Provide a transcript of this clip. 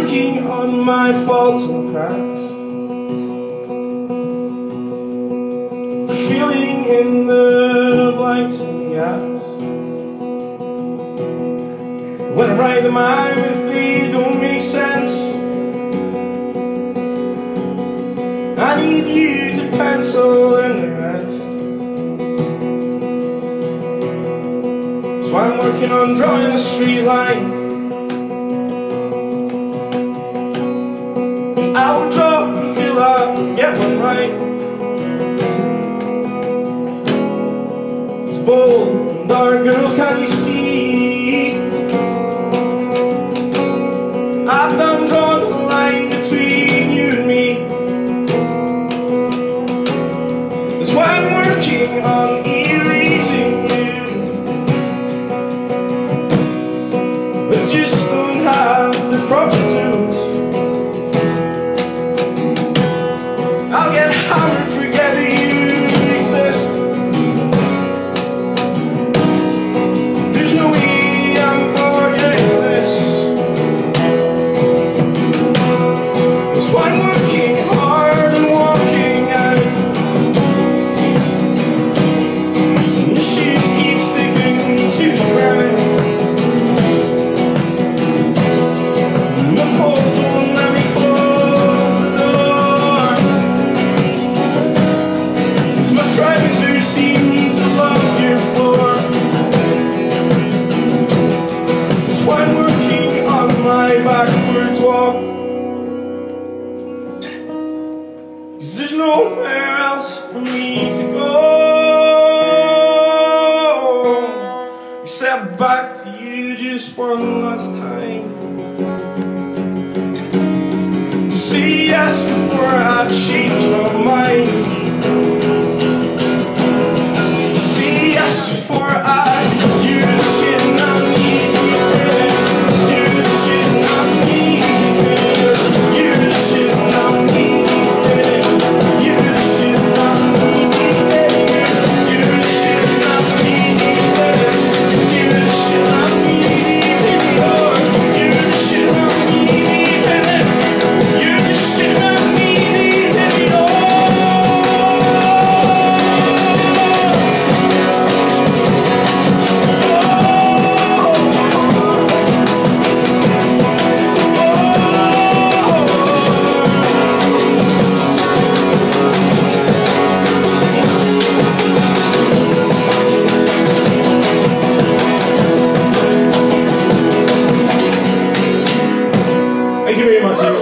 working on my faults and cracks, filling in the blanks and gaps. When I write them out, they don't make sense. I need you to pencil in the rest. So I'm working on drawing a straight line. I will draw until I get one right. It's bold and dark, girl, can you see? I've done drawn the line between you and me. That's why I'm working on erasing you. But just don't have the proper tools. I'll get hammered, forget that you exist. There's no way I'm forgetting this. That's why I'm working hard and walking out. The shoes keep sticking to the ground. The poles won't let me close the door. My drivers who seem to love your floor. That's why I'm working on my backwards walk. 'Cause there's nowhere else for me to go except back to you just one last time. Say yes before I change my mind. Before I you the shit and I need it. You the shit and I need it. You the shit and I need it. You the shit and I need it. You the shit and I need it. You the shit and I need it. Oh, you the shit and I need it. You the shit and I need it. Oh. Thank you very much.